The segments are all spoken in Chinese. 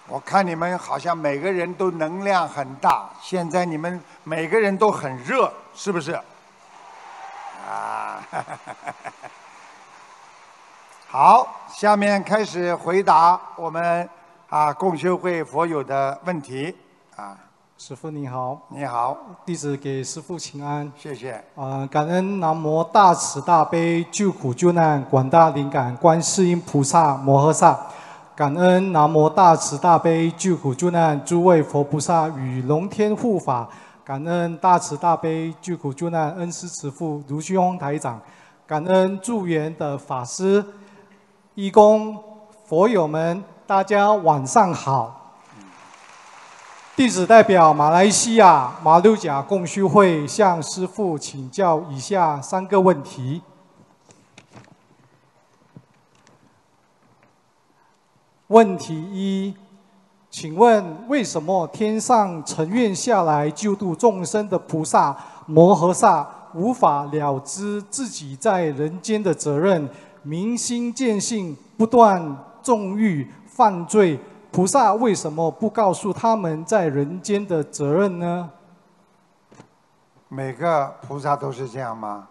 我看你们好像每个人都能量很大，现在你们每个人都很热，是不是？啊，好，下面开始回答我们共修会佛友的问题啊。 师父你好。 你好。 弟子给师父请安。 谢谢。 感恩南无大慈大悲救苦救难广大灵感观世音菩萨摩诃萨。感恩南无大慈大悲救苦救难诸位佛菩萨与龙天护法，感恩大慈大悲救苦救难恩师慈父卢俊宏台长，感恩助缘的法师、义工、佛友们，大家晚上好。弟子代表马来西亚马六甲共修会向师父请教以下3个问题。问题1，请问为什么天上乘愿下来救度众生的菩萨摩诃萨无法了知自己在人间的责任，明心见性，不断纵欲犯罪？菩萨为什么不告诉他们在人间的责任呢？ 每个菩萨都是这样吗？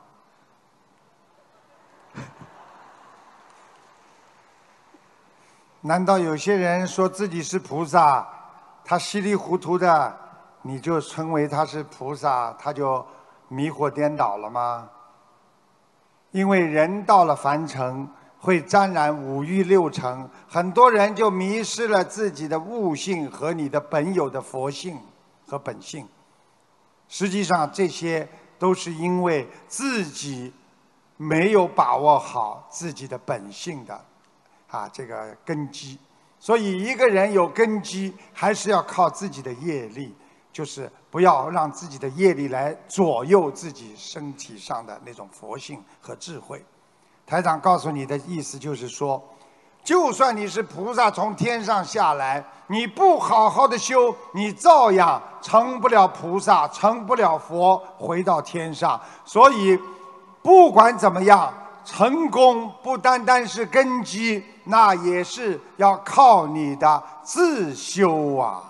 难道有些人说自己是菩萨，他稀里糊涂的，你就称为他是菩萨，他就迷惑颠倒了吗？因为人到了凡尘，会沾染五欲六尘，很多人就迷失了自己的悟性和你的本有的佛性和本性。实际上，这些都是因为自己没有把握好自己的本性的这个根基。所以一个人有根基，还是要靠自己的业力，就是不要让自己的业力来左右自己身体上的那种佛性和智慧。台长告诉你的意思就是说，就算你是菩萨从天上下来，你不好好的修，你照样成不了菩萨，成不了佛，回到天上。所以不管怎么样，成功不单单是根基，那也是要靠你的自修啊。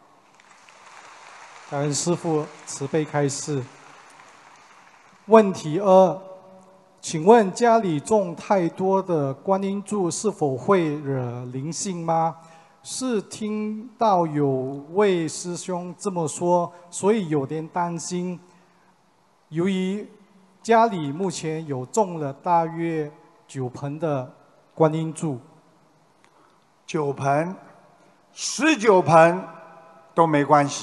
感恩师父慈悲开示。问题2，请问家里种太多的观音柱是否会惹灵性吗？是听到有位师兄这么说，所以有点担心。由于家里目前有种了大约9盆的观音柱 ，9盆、19盆都没关系。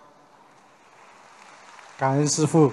感恩师父。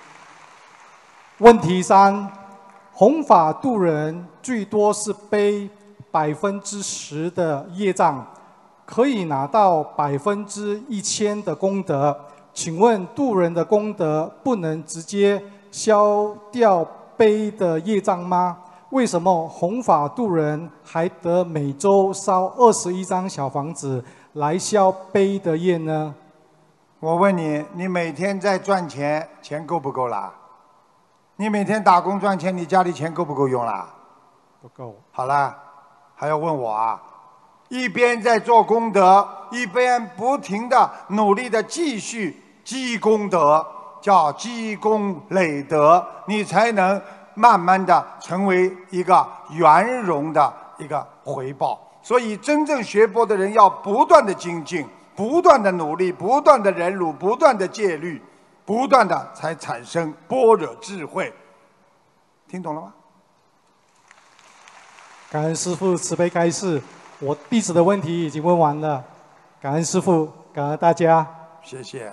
问题3，弘法度人最多是背10%的业障，可以拿到1000%的功德。请问度人的功德不能直接消掉背的业障吗？为什么弘法度人还得每周烧21张小房子来消背的业呢？ 我问你，你每天在赚钱，钱够不够啦？你每天打工赚钱，你家里钱够不够用啦？ 不够。 好了，还要问我啊？一边在做功德，一边不停的努力的继续积功德，叫积功累德，你才能慢慢的成为一个圆融的一个回报。所以真正学佛的人要不断的精进，不断的努力，不断的忍辱，不断的戒律，不断的才产生般若智慧。听懂了吗？ 感恩师父慈悲开示，我弟子的问题已经问完了。感恩师父，感恩大家。 谢谢。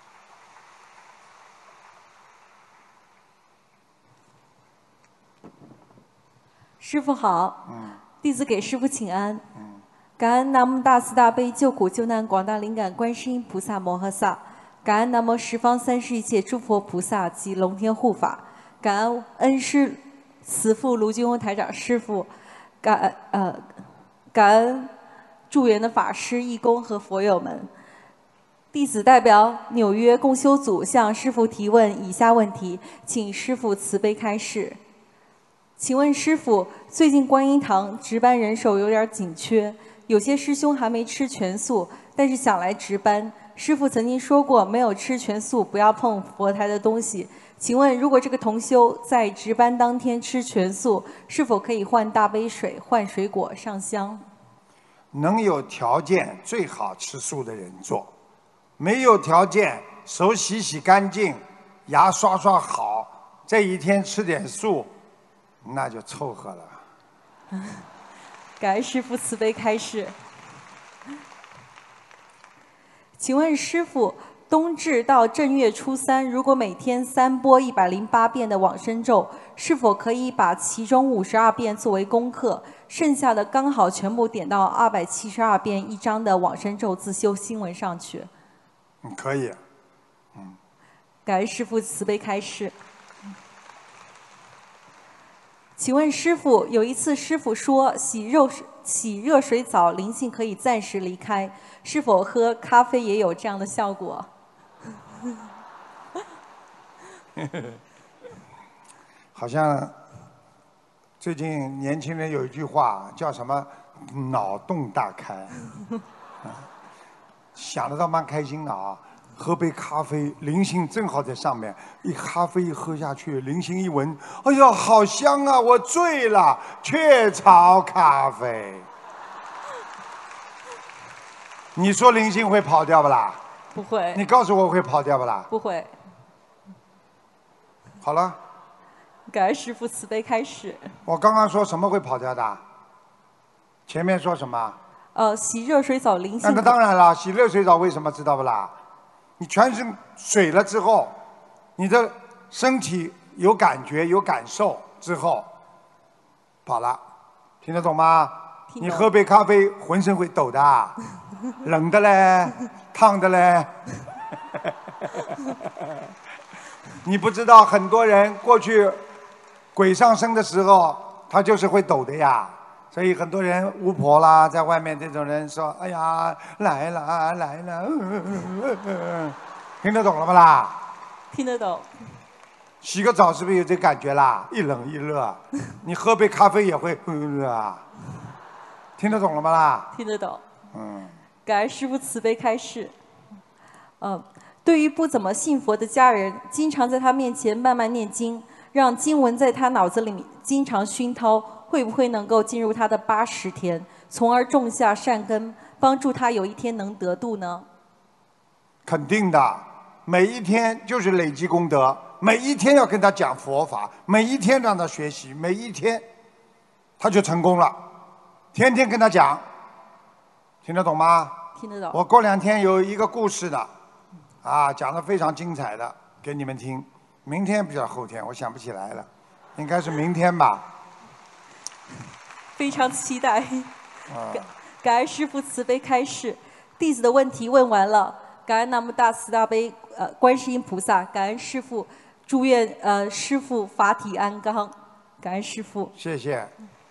师父好，弟子给师父请安。感恩南无大慈大悲救苦救难广大灵感观世音菩萨摩诃萨，感恩南无十方三世一切诸佛菩萨及龙天护法，感恩恩师慈父卢俊宏台长师父，感恩助缘的法师、义工和佛友们。弟子代表纽约共修组向师父提问以下问题，请师父慈悲开示。请问师父，最近观音堂值班人手有点紧缺， 有些师兄还没吃全素，但是想来值班。师父曾经说过，没有吃全素不要碰佛台的东西。请问，如果这个同修在值班当天吃全素，是否可以换大杯水、换水果、上香？ 能有条件最好吃素的人做，没有条件手洗洗干净，牙刷刷好，这一天吃点素，那就凑合了。 感恩师父慈悲开示。请问师父，冬至到正月初三，如果每天3播108遍的往生咒，是否可以把其中52遍作为功课，剩下的刚好全部点到272遍一章的往生咒自修心文上去？ 可以。 感恩师父慈悲开示。请问师父，有一次师父说洗热水澡灵性可以暂时离开，是否喝咖啡也有这样的效果？ 好像最近年轻人有一句话叫什么“脑洞大开”，想得倒蛮开心的啊。喝杯咖啡，灵性正好在上面，咖啡一喝下去，灵性一闻，哎呀，好香啊！我醉了，雀巢咖啡。你说灵性会跑掉不啦？ 不会。 你告诉我会跑掉不啦？ 不会。 好了。 感恩师父慈悲开示。 我刚刚说什么会跑掉的？前面说什么？ 洗热水澡灵性。 那当然了，洗热水澡为什么知道不啦？你全身水了之后，你的身体有感觉、有感受之后，跑了，听得懂吗？你喝杯咖啡，浑身会抖的，冷的嘞，烫的嘞。你不知道，很多人过去鬼上身的时候，他就是会抖的呀。所以很多人巫婆啦，在外面这种人说：“哎呀，来了来了。”听得懂了不啦？ 听得懂。 洗个澡是不是有这感觉啦？一冷一热。你喝杯咖啡也会啊。听得懂了吗啦？ 听得懂。感恩师父慈悲开示。对于不怎么信佛的家人，经常在他面前慢慢念经，让经文在他脑子里经常熏陶。会不会能够进入他的80田，从而种下善根，帮助他有一天能得度呢？ 肯定的，每一天就是累积功德，每一天要跟他讲佛法，每一天让他学习，每一天他就成功了。天天跟他讲，听得懂吗？ 听得懂。 我过2天有一个故事的，讲得非常精彩的，给你们听。明天比较后天，我想不起来了，应该是明天吧。 非常期待。感恩师父慈悲开示，弟子的问题问完了。感恩南无大慈大悲观世音菩萨，感恩师父，祝愿师父法体安康。感恩师父。 谢谢。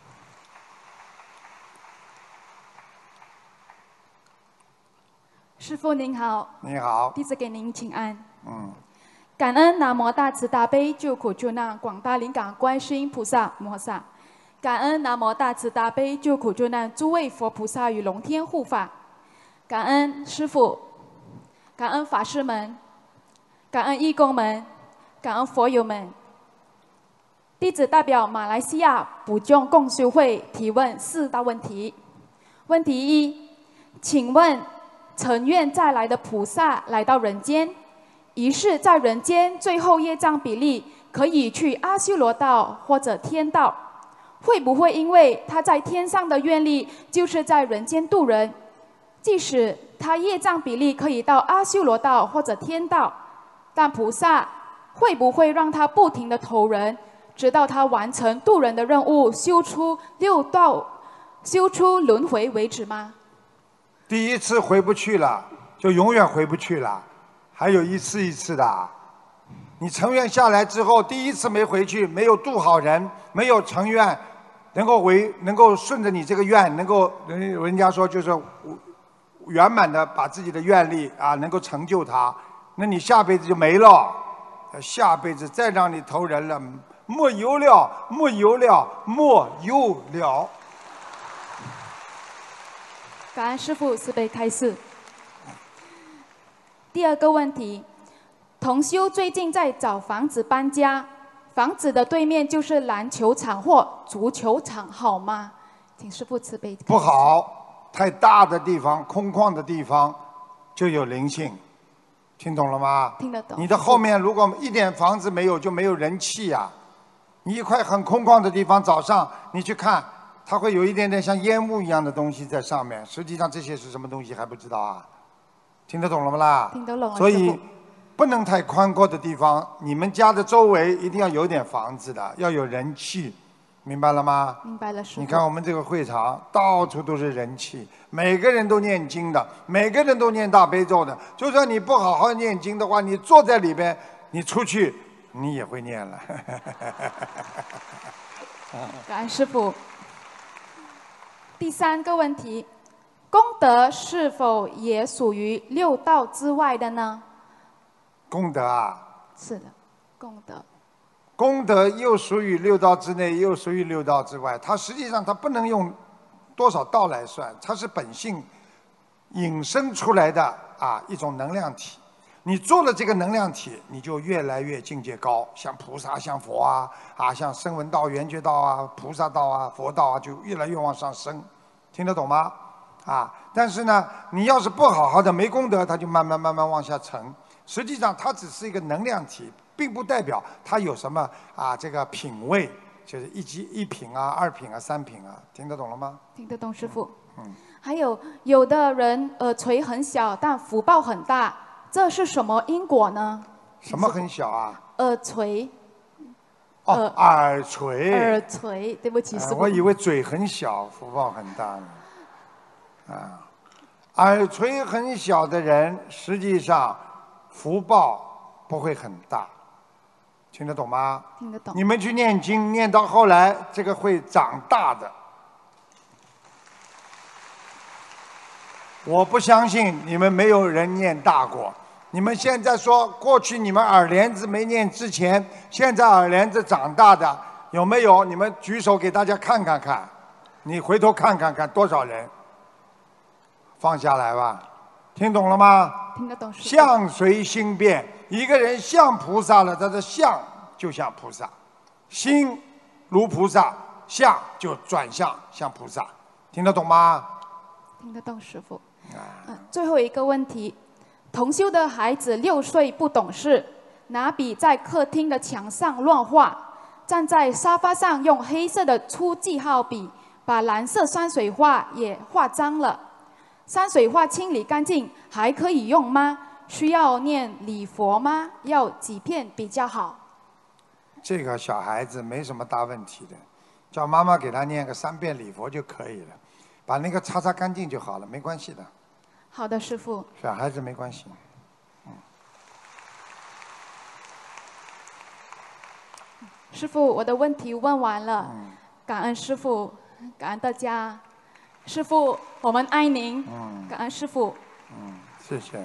师父您好。 你好。 弟子给您请安。感恩南无大慈大悲救苦救难广大灵感观世音菩萨摩诃萨。感恩南无大慈大悲救苦救难诸位佛菩萨与龙天护法，感恩师父，感恩法师们，感恩义工们，感恩佛友们。弟子代表马来西亚补救共修会提问4大问题。问题1，请问成愿再来的菩萨来到人间，于是在人间最后业障比例可以去阿修罗道或者天道。会不会因为他在天上的愿力就是在人间度人，即使他业障比例可以到阿修罗道或者天道，但菩萨会不会让他不停的投人，直到他完成度人的任务，修出6道，修出轮回为止吗？ 第一次回不去了，就永远回不去了，还有一次一次的。你成愿下来之后，第一次没回去，没有度好人，没有成愿，能够顺着你这个愿，能够人家说就是圆满的把自己的愿力能够成就它，那你下辈子就没了，下辈子再让你投人了，没有了，没有了，没有了。 感恩师父慈悲开示。第二个问题，同修最近在找房子搬家，房子的对面就是篮球场或足球场，好吗？请师父慈悲开示。 不好，太大的地方、空旷的地方就有灵性，听懂了吗？ 听得懂。 你的后面如果一点房子没有，就没有人气呀、你一块很空旷的地方，早上你去看，它会有一点点像烟雾一样的东西在上面，实际上这些是什么东西还不知道啊？听得懂了吗啦？ 听得懂了。 所以不能太宽阔的地方，你们家的周围一定要有点房子的，要有人气，明白了吗？ 明白了，师父。 你看我们这个会场，到处都是人气，每个人都念经的，每个人都念大悲咒的。就算你不好好念经的话，你坐在里边，你出去你也会念了。 感恩师父。第三个问题，功德是否也属于六道之外的呢？ 功德啊， 是的，功德。 功德又属于六道之内，又属于六道之外。它实际上它不能用多少道来算，它是本性引申出来的一种能量体。你做了这个能量体，你就越来越境界高，像菩萨、像佛像声闻道、缘觉道菩萨道佛道就越来越往上升，听得懂吗？但是呢，你要是不好好的没功德，它就慢慢往下沉。实际上，它只是一个能量体，并不代表它有什么这个品位，就是一品二品三品听得懂了吗？ 听得懂，师父。还有的人耳垂很小，但福报很大，这是什么因果呢？ 什么很小啊？ 耳垂。 耳垂。 耳垂，对不起，师父。 我以为嘴很小，福报很大呢。耳垂很小的人，实际上福报不会很大，听得懂吗？ 听得懂。 你们去念经，念到后来，这个会长大的。我不相信你们没有人念大过。你们现在说过去你们耳帘子没念之前，现在耳帘子长大的有没有？你们举手给大家看看看，你回头看看看多少人。放下来吧，听懂了吗？ 听得懂。 相随心变，一个人像菩萨了，他的相就像菩萨，心如菩萨，相就转向像菩萨，听得懂吗？ 听得懂，师父。最后一个问题，同修的孩子6岁不懂事，拿笔在客厅的墙上乱画，站在沙发上用黑色的粗记号笔把蓝色山水画也画脏了。山水画清理干净还可以用吗？需要念礼佛吗？要几片比较好？ 这个小孩子没什么大问题的，叫妈妈给他念个3遍礼佛就可以了，把那个擦干净就好了，没关系的。 好的，师父。 小孩子没关系。 师父，我的问题问完了，感恩师父，感恩大家。师父，我们爱您。感恩师父。 谢谢。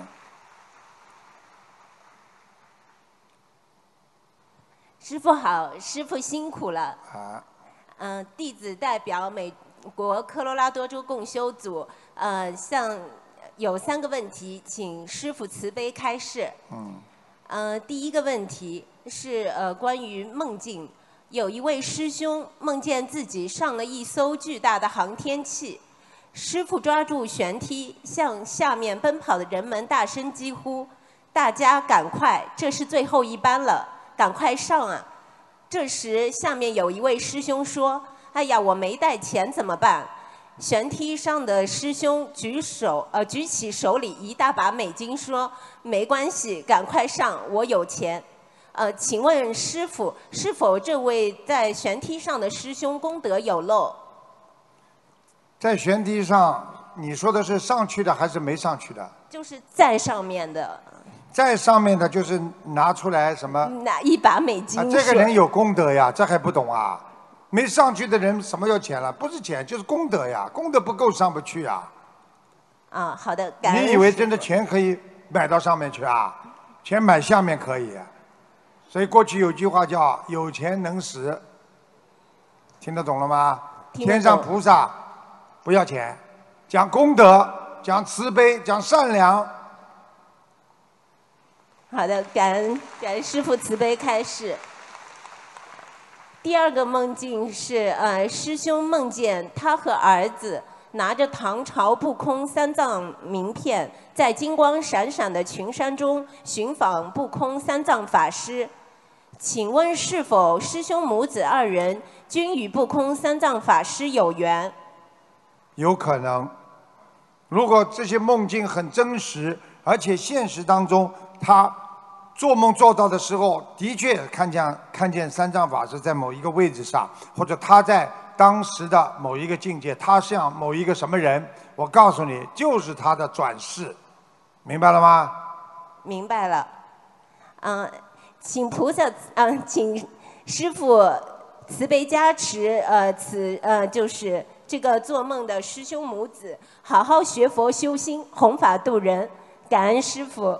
师父好，师父辛苦了。弟子代表美国科罗拉多州共修组，有3个问题，请师父慈悲开示。第一个问题是关于梦境，有一位师兄梦见自己上了一艘巨大的航天器。师父抓住舷梯，向下面奔跑的人们大声疾呼：“大家赶快，这是最后一班了，赶快上啊！”这时，下面有一位师兄说：“哎呀，我没带钱怎么办？”舷梯上的师兄举起手里一大把美金，说：“没关系，赶快上，我有钱。”请问师父，是否这位在舷梯上的师兄功德有漏？ 在舷梯上，你说的是上去的还是没上去的？ 就是在上面的。 在上面的就是拿出来什么？ 拿一把美金。 这个人有功德呀，这还不懂啊？没上去的人什么要钱了？不是钱就是功德呀，功德不够上不去啊。 好的，感恩。 你以为真的钱可以买到上面去啊？钱买下面可以。所以过去有句话叫“有钱能使”，听得懂了吗？天上菩萨不要钱， 讲功德，讲慈悲，讲善良。 好的，感恩师父慈悲开示。第二个梦境是，师兄梦见他和儿子拿着唐朝不空三藏名片，在金光闪闪的群山中寻访不空三藏法师。请问是否师兄母子二人均与不空三藏法师有缘？ 有可能。如果这些梦境很真实，而且现实当中他做梦做到的时候，的确看见三藏法师在某一个位置上，或者他在当时的某一个境界，他像某一个什么人，我告诉你，就是他的转世，明白了吗？ 明白了。请菩萨，请师父慈悲加持，就是这个做梦的师兄母子，好好学佛修心，弘法度人，感恩师父。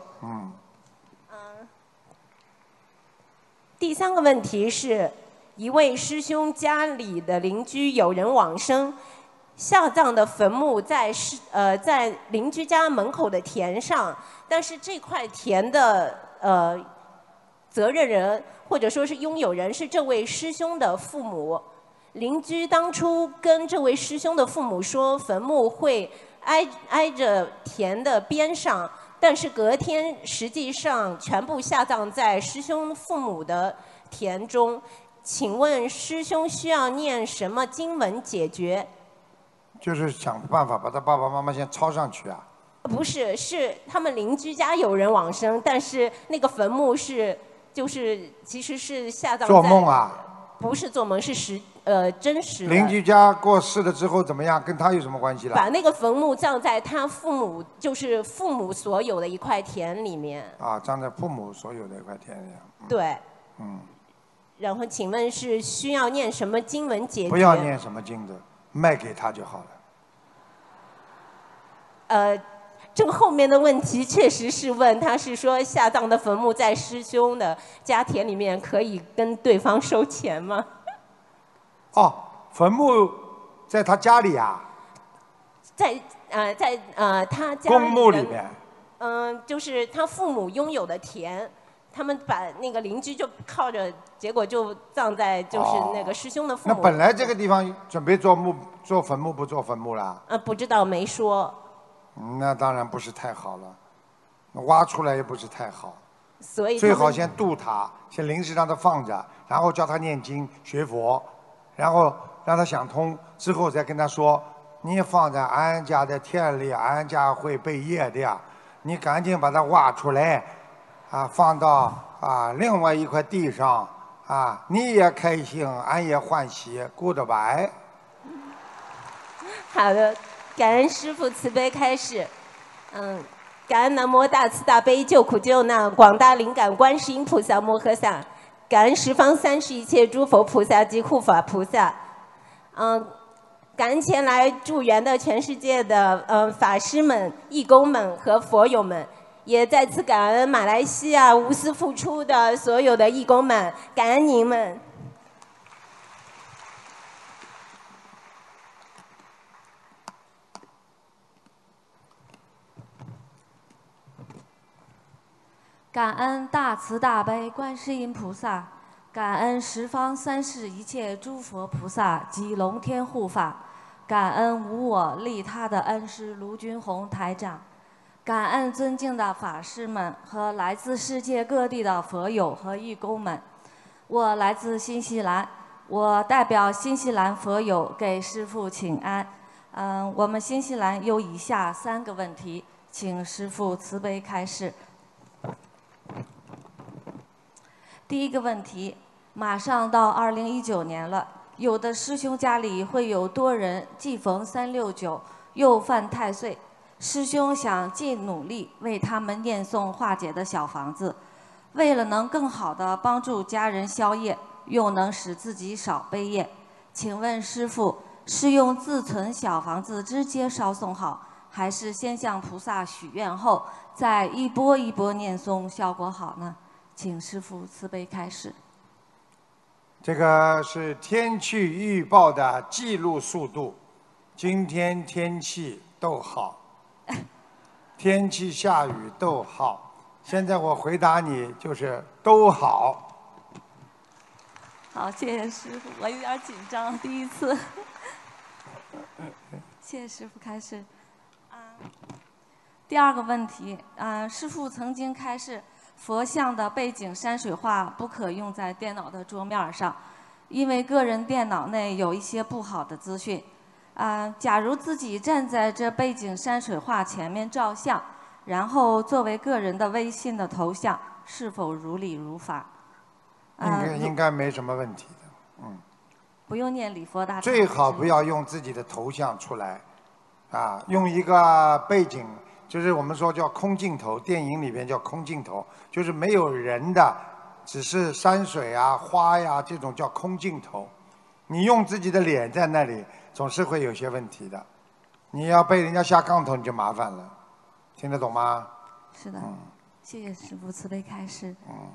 第三个问题是，一位师兄家里的邻居有人往生，下葬的坟墓在邻居家门口的田上，但是这块田的责任人或者说是拥有人是这位师兄的父母。邻居当初跟这位师兄的父母说，坟墓会挨着田的边上。但是隔天实际上全部下葬在师兄父母的田中，请问师兄需要念什么经文解决？ 就是想办法把他爸爸妈妈先抄上去啊。 不是，是他们邻居家有人往生，但是那个坟墓其实是下葬在。 做梦啊？ 不是做梦，是真实的。 邻居家过世了之后怎么样？跟他有什么关系了？ 把那个坟墓葬在他父母，就是父母所有的一块田里面。 啊，葬在父母所有的一块田里。 对。然后请问是需要念什么经文解决？ 不要念什么经的，卖给他就好了。这个后面的问题确实是问，他是说下葬的坟墓在师兄的家田里面，可以跟对方收钱吗？ 哦，坟墓在他家里啊？ 在他家公墓里面。 就是他父母拥有的田，他们把那个邻居就靠着，结果就葬在就是那个师兄的父母。 那本来这个地方准备做坟墓不做坟墓啦？ 不知道，没说。 那当然不是太好了，挖出来也不是太好。 所以最好先度他，先临时让他放着，然后教他念经学佛，然后让他想通之后再跟他说，你放在俺家的田里，俺家会背业的，你赶紧把它挖出来，放到另外一块地上，你也开心，俺也欢喜 ，Goodbye。 好的。感恩师父慈悲开示，感恩南无大慈大悲救苦救难广大灵感观世音菩萨摩诃萨，感恩十方三世一切诸佛菩萨及护法菩萨，感恩前来助缘的全世界的法师们、义工们和佛友们，也再次感恩马来西亚无私付出的所有的义工们，感恩您们。 感恩大慈大悲观世音菩萨，感恩十方三世一切诸佛菩萨及龙天护法，感恩无我利他的恩师卢军宏台长，感恩尊敬的法师们和来自世界各地的佛友和义工们。我来自新西兰，我代表新西兰佛友给师父请安。我们新西兰有以下3个问题，请师父慈悲开示。第一个问题，马上到2019年了，有的师兄家里会有多人既逢369，又犯太岁。师兄想尽努力为他们念诵化解的小房子，为了能更好地帮助家人消业，又能使自己少背业，请问师父，是用自存小房子直接烧送好，还是先向菩萨许愿后，再一波一波念诵效果好呢？请师父慈悲开示。 这个是天气预报的记录速度，今天天气逗号。天气下雨，逗号。现在我回答你就是都好。 好，谢谢师傅，我有点紧张，第一次。谢谢师傅开示。第二个问题，师父曾经开示，佛像的背景山水画不可用在电脑的桌面上，因为个人电脑内有一些不好的资讯。假如自己站在这背景山水画前面照相，然后作为个人的微信的头像，是否如理如法？ 应该没什么问题的， 不用念礼佛大忏。 最好不要用自己的头像出来，用一个背景，就是我们说叫空镜头，电影里边叫空镜头，就是没有人的，只是山水啊、花呀这种叫空镜头。你用自己的脸在那里，总是会有些问题的。你要被人家下杠头，你就麻烦了，听得懂吗？ 是的，谢谢师父慈悲开示。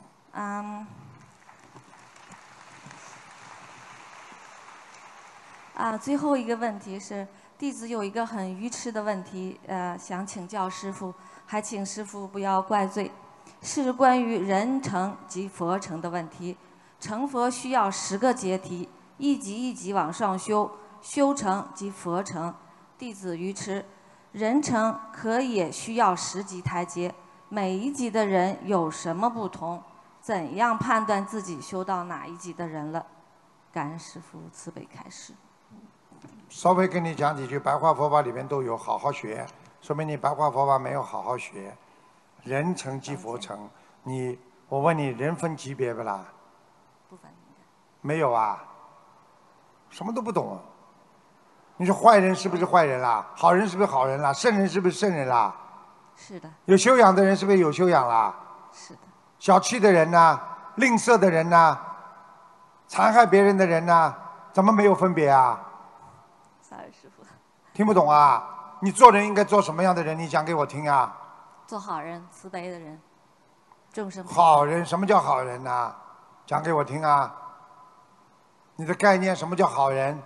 最后一个问题是，弟子有一个很愚痴的问题，想请教师父，还请师父不要怪罪，是关于人成及佛成的问题。成佛需要10个阶梯，一级一级往上修，修成即佛成。弟子愚痴，人成可也需要10级台阶，每一级的人有什么不同？怎样判断自己修到哪一级的人了？感恩师父慈悲开示。 稍微跟你讲几句，白话佛法里面都有，好好学。说明你白话佛法没有好好学。人成即佛成，我问你，人分级别不啦？ 不分。 没有啊？什么都不懂啊？你说坏人是不是坏人啦？好人是不是好人啦？圣人是不是圣人啦？ 是的。 有修养的人是不是有修养啦？ 是的。 小气的人呐，吝啬的人呐，残害别人的人呐，怎么没有分别啊？ 师父， 听不懂啊？你做人应该做什么样的人？你讲给我听啊！ 做好人，慈悲的人，众生。 好人，什么叫好人呐？讲给我听啊！你的概念，什么叫好人？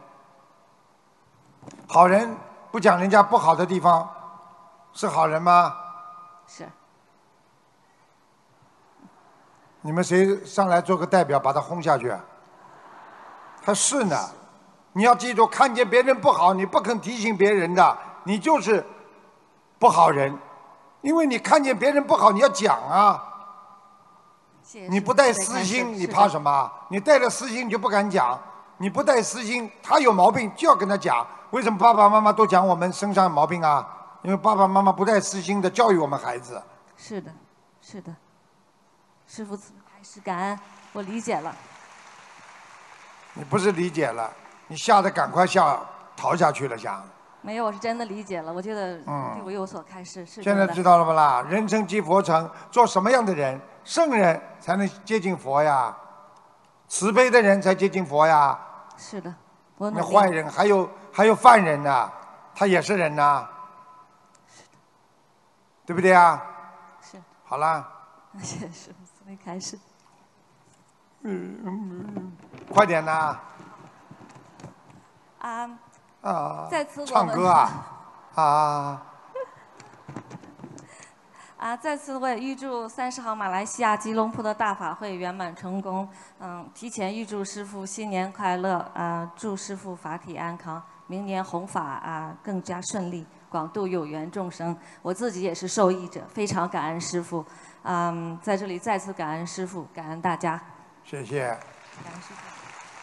好人不讲人家不好的地方，是好人吗？ 是。 你们谁上来做个代表，把他轰下去？他是呢。你要记住，看见别人不好，你不肯提醒别人的，你就是不好人。因为你看见别人不好，你要讲啊。你不带私心，你怕什么？你带了私心，你就不敢讲。你不带私心，他有毛病就要跟他讲。为什么爸爸妈妈都讲我们身上有毛病啊？因为爸爸妈妈不带私心的教育我们孩子。 是的，是的。师父慈悲开示，感恩，我理解了。 你不是理解了。你吓得赶快逃下去了，想？ 没有，我是真的理解了。我觉得对我有所开示，是。 现在知道了不啦？人成即佛成，做什么样的人，圣人才能接近佛呀？慈悲的人才接近佛呀？ 是的， 那坏人还有犯人呢，他也是人呐。 是的。 对不对啊？ 是。 好啦。 谢谢师父慈悲开示。 快点呐！ 再次唱歌再次我也预祝30号马来西亚吉隆坡的大法会圆满成功。提前预祝师父新年快乐，祝师父法体安康，明年弘法更加顺利，广度有缘众生。我自己也是受益者，非常感恩师父。在这里再次感恩师父，感恩大家。 谢谢。 感恩师父。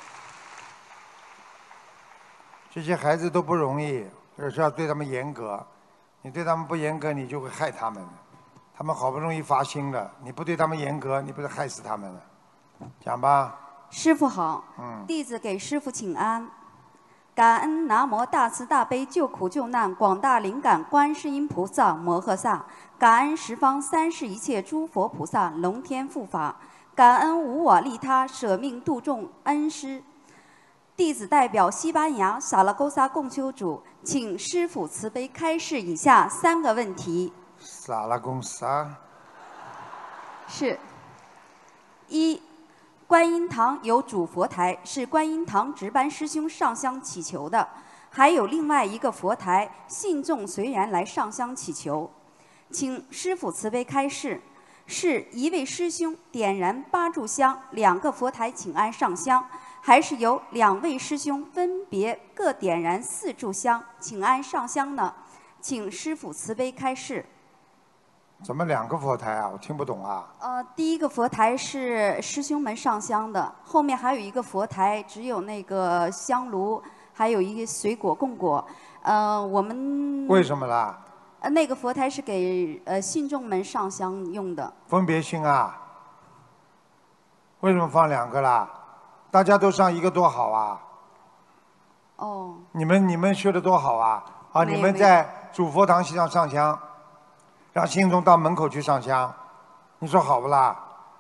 这些孩子都不容易，有时候要对他们严格。你对他们不严格，你就会害他们。他们好不容易发心了，你不对他们严格，你不是害死他们了？讲吧。 师父好。弟子给师父请安。感恩南无大慈大悲救苦救难广大灵感观世音菩萨摩诃萨，感恩十方三世一切诸佛菩萨龙天护法，感恩无我利他舍命度众恩师。弟子代表西班牙萨拉戈萨共修组，请师父慈悲开示以下3个问题。 萨拉贡萨。 是。1. 观音堂有主佛台，是观音堂值班师兄上香祈求的， 还有另外一个佛台，信众随缘来上香祈求。请师父慈悲开示，是一位师兄点燃8炷香，2个佛台请安上香，还是由2位师兄分别各点燃4炷香请安上香呢？请师父慈悲开示。 怎么2个佛台啊？我听不懂啊。 第一个佛台是师兄们上香的，后面还有一个佛台，只有那个香炉，还有一个水果供果。我们为什么啦？ 那个佛台是给信众们上香用的。 分别心啊？为什么放2个啦？大家都上一个多好啊！ 哦。 你们修的多好啊！啊，你们在主佛堂上上香，让信众到门口去上香，你说好不啦？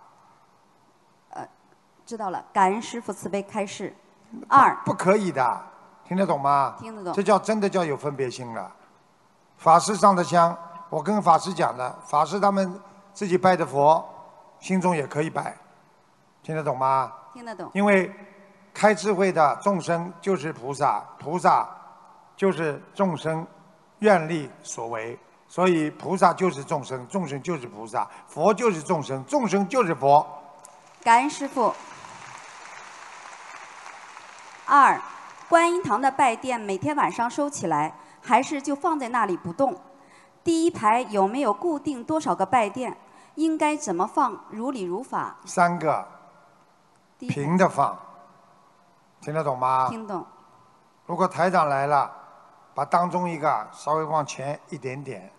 知道了，感恩师父慈悲开示。2。 不可以的，听得懂吗？ 听得懂。 这叫真的叫有分别心了。法师上的香，我跟法师讲的，法师他们自己拜的佛，心中也可以拜，听得懂吗？ 听得懂。 因为开智慧的众生就是菩萨，菩萨就是众生愿力所为，所以菩萨就是众生，众生就是菩萨，佛就是众生，众生就是佛。 感恩师父。2，观音堂的拜垫每天晚上收起来，还是就放在那里不动？第1排有没有固定多少个拜垫？应该怎么放？如理如法。 3个，平的放，听得懂吗？ 听懂。 如果台长来了，把当中一个稍微往前一点点。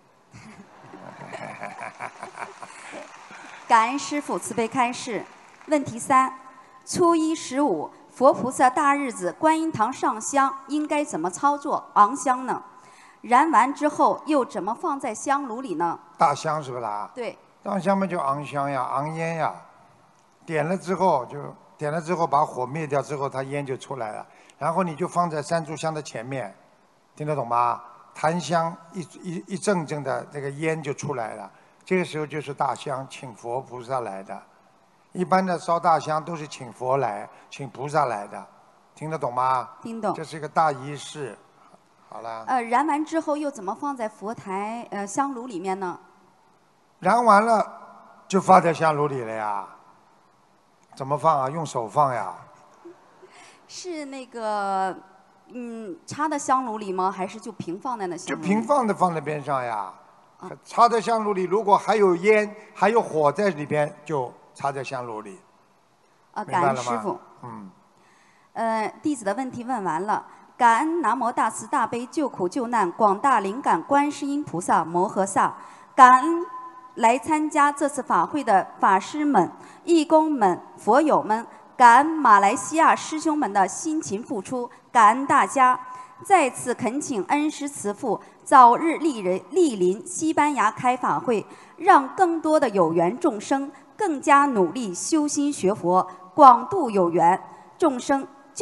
感恩师父慈悲开示。问题3：初一15。佛菩萨大日子，观音堂上香应该怎么操作？昂香呢？燃完之后又怎么放在香炉里呢？ 大香是不啦？ 对。 大香嘛就昂香呀，昂烟呀。点了之后把火灭掉之后，它烟就出来了。然后你就放在3炷香的前面，听得懂吗？檀香一阵阵的这个烟就出来了。这个时候就是大香，请佛菩萨来的。一般的烧大香都是请佛来，请菩萨来的，听得懂吗？ 听懂。 这是一个大仪式，好了。 燃完之后又怎么放在佛台香炉里面呢？ 燃完了就放在香炉里了呀。怎么放啊？用手放呀。 是那个插在香炉里吗？还是就平放在那香炉里？ 就平放的放在边上呀。插在香炉里，如果还有烟还有火在里边，就插在香炉里。 感恩师父。弟子的问题问完了。感恩南无大慈大悲救苦救难广大灵感观世音菩萨摩诃萨，感恩来参加这次法会的法师们、义工们、佛友们，感恩马来西亚师兄们的辛勤付出，感恩大家。再次恳请恩师慈父早日莅临西班牙开法会，让更多的有缘众生更加努力修心学佛，广度有缘众生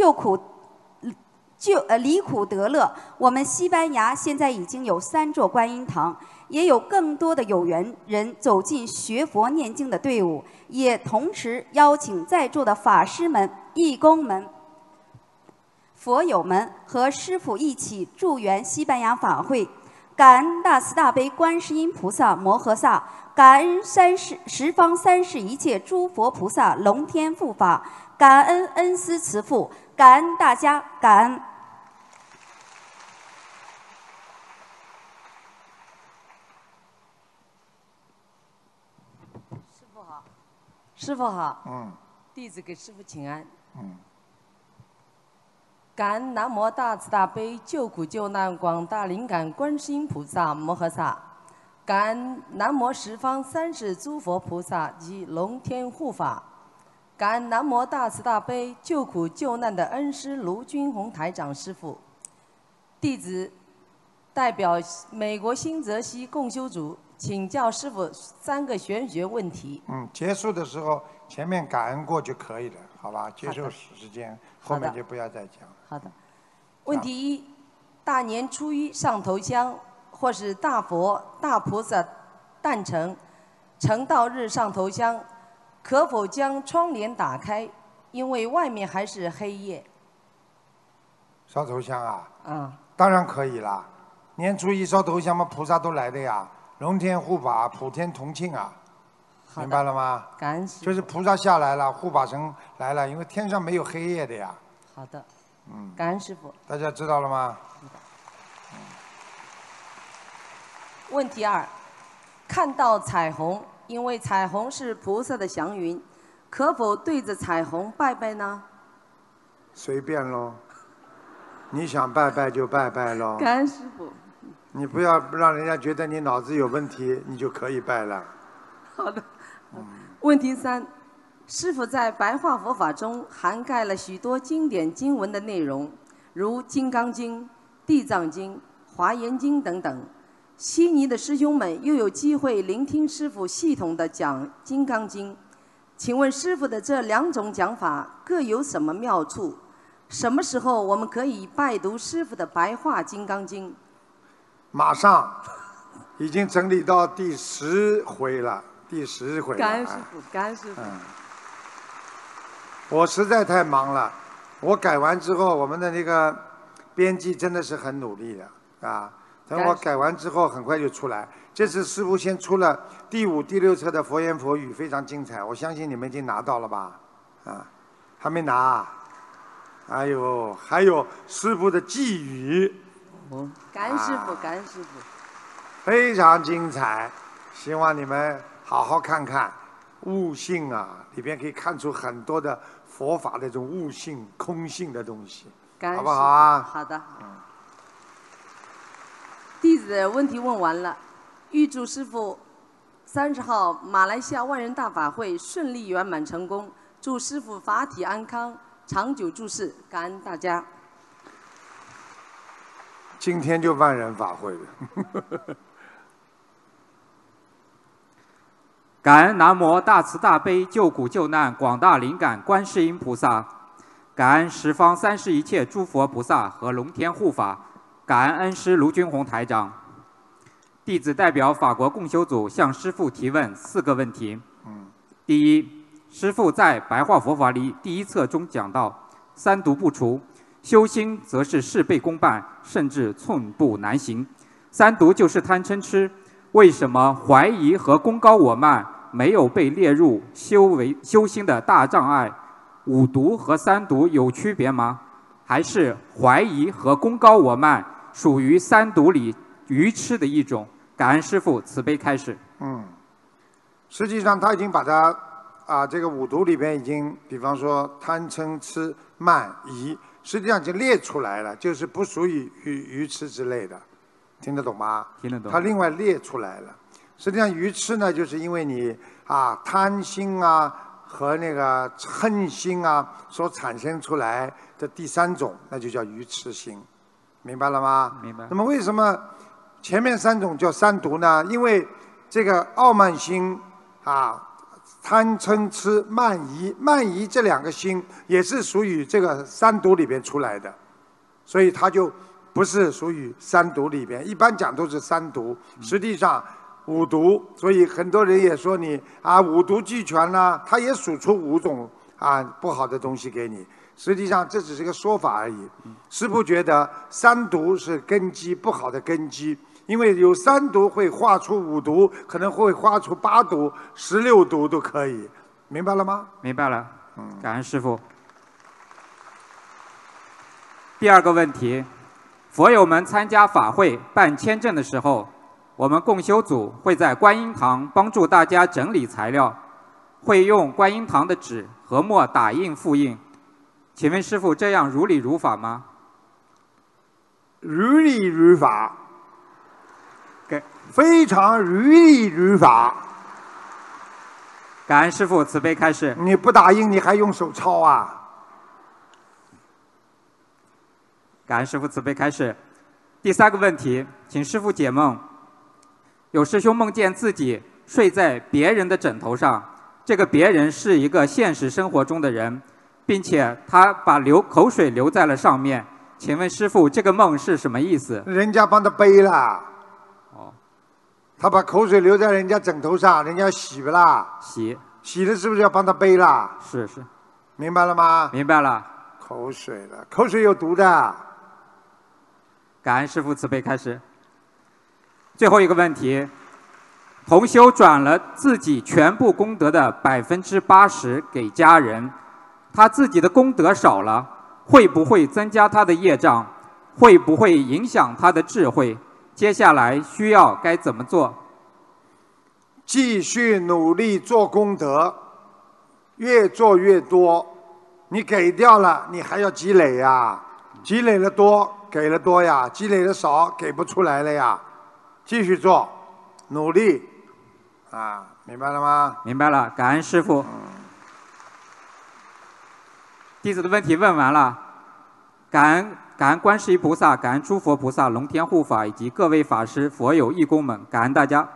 离苦得乐。我们西班牙现在已经有3座观音堂，也有更多的有缘人走进学佛念经的队伍，也同时邀请在座的法师们、义工们、佛友们和师父一起助缘西班牙法会。感恩大慈大悲观世音菩萨摩诃萨，感恩十方三世一切诸佛菩萨龙天护法，感恩恩师慈父，感恩大家，感恩。 师父好，师父好。弟子给师父请安。感恩南无大慈大悲救苦救难广大灵感观世音菩萨摩诃萨，感恩南无十方三世诸佛菩萨及龙天护法，感恩南无大慈大悲救苦救难的恩师卢军宏台长师父。弟子代表美国新泽西共修组请教师父3个玄学问题。 结束的时候前面感恩过就可以了，好吧？接受时间，后面就不要再讲了。 好的。问题1：大年初1上头香，或是大佛、大菩萨诞辰、成道日上头香，可否将窗帘打开？因为外面还是黑夜。 烧头香啊？ 当然可以啦，年初一烧头香嘛，菩萨都来的呀，龙天护法，普天同庆啊，明白了吗？ 感恩师父。 就是菩萨下来了，护法神来了，因为天上没有黑夜的呀。 好的，感恩师父。 大家知道了吗？ 问题2，看到彩虹，因为彩虹是菩萨的祥云，可否对着彩虹拜拜呢？ 随便喽，你想拜拜就拜拜喽。 感恩师父。 你不要让人家觉得你脑子有问题，你就可以拜了。 好的。问题3，师父在白话佛法中涵盖了许多经典经文的内容，如《金刚经》《地藏经》《华严经》等等。悉尼的师兄们又有机会聆听师父系统的讲《金刚经》，请问师父的这2种讲法各有什么妙处？什么时候我们可以拜读师父的白话《金刚经》？ 马上，已经整理到第10回了，第10回了。 感恩师父，感恩师父。 我实在太忙了，我改完之后，我们的那个编辑真的是很努力的啊。等我改完之后，很快就出来。这次师父先出了第5、第6册的佛言佛语，非常精彩。我相信你们已经拿到了吧？啊，还没拿。哎呦，还有师父的寄语。 感恩师父，感恩师父。 非常精彩，希望你们好好看看。悟性啊，里边可以看出很多的佛法的这种悟性、空性的东西，好不好啊？ 好的。弟子的问题问完了，预祝师父30号马来西亚万人大法会顺利圆满成功，祝师父法体安康，长久住世，感恩大家。 今天就万人法会了。 感恩南无大慈大悲救苦救难广大灵感观世音菩萨，感恩十方三世一切诸佛菩萨和龙天护法，感恩恩师卢军宏台长。弟子代表法国共修组向师父提问4个问题。第一，师父在白话佛法里第1册中讲到，3毒不除，修心则是事倍功半，甚至寸步难行。3毒就是贪嗔痴，为什么怀疑和功高我慢没有被列入修心的大障碍？5毒和3毒有区别吗？还是怀疑和功高我慢属于3毒里愚痴的一种？感恩师父慈悲开示。 实际上他已经把它这个5毒里边已经，比方说贪嗔痴慢疑，实际上就列出来了，就是不属于愚痴之类的，听得懂吗？ 听得懂。 他另外列出来了。实际上愚痴呢，就是因为你贪心和那个嗔心所产生出来的第3种，那就叫愚痴心，明白了吗？ 明白。 那么为什么前面3种叫3毒呢？因为这个傲慢心贪嗔痴慢疑这2个心也是属于这个3毒里边出来的，所以它就不是属于3毒里边。一般讲都是3毒，实际上5毒。所以很多人也说你5毒俱全了，他也数出5种不好的东西给你。实际上这只是个说法而已。师父觉得3毒是根基，不好的根基。因为有3毒会化出5毒，可能会化出8毒、16毒都可以，明白了吗？ 明白了，感恩师父。第2个问题，佛友们参加法会办签证的时候，我们共修组会在观音堂帮助大家整理材料，会用观音堂的纸和墨打印复印。请问师父，这样如理如法吗？ 如理如法。非常如理如法。 感恩师父慈悲开示。 你不打印，你还用手抄啊？ 感恩师父慈悲开示。第3个问题，请师父解梦。有师兄梦见自己睡在别人的枕头上，这个别人是一个现实生活中的人，并且他把口水留在了上面。请问师父，这个梦是什么意思？ 人家帮他背了。他把口水留在人家枕头上，人家洗不啦？洗了是不是要帮他背啦？ 是。 明白了吗？ 明白了。 口水有毒的。 感恩师父慈悲开示。最后一个问题，同修转了自己全部功德的80%给家人，他自己的功德少了，会不会增加他的业障？会不会影响他的智慧？接下来需要该怎么做？ 继续努力做功德，越做越多。你给掉了，你还要积累呀，积累了多，给了多呀，积累的少，给不出来了呀。继续做，努力，啊，明白了吗？ 明白了，感恩师父。弟子的问题问完了，感恩观世音菩萨，感恩诸佛菩萨、龙天护法以及各位法师、佛友、义工们，感恩大家。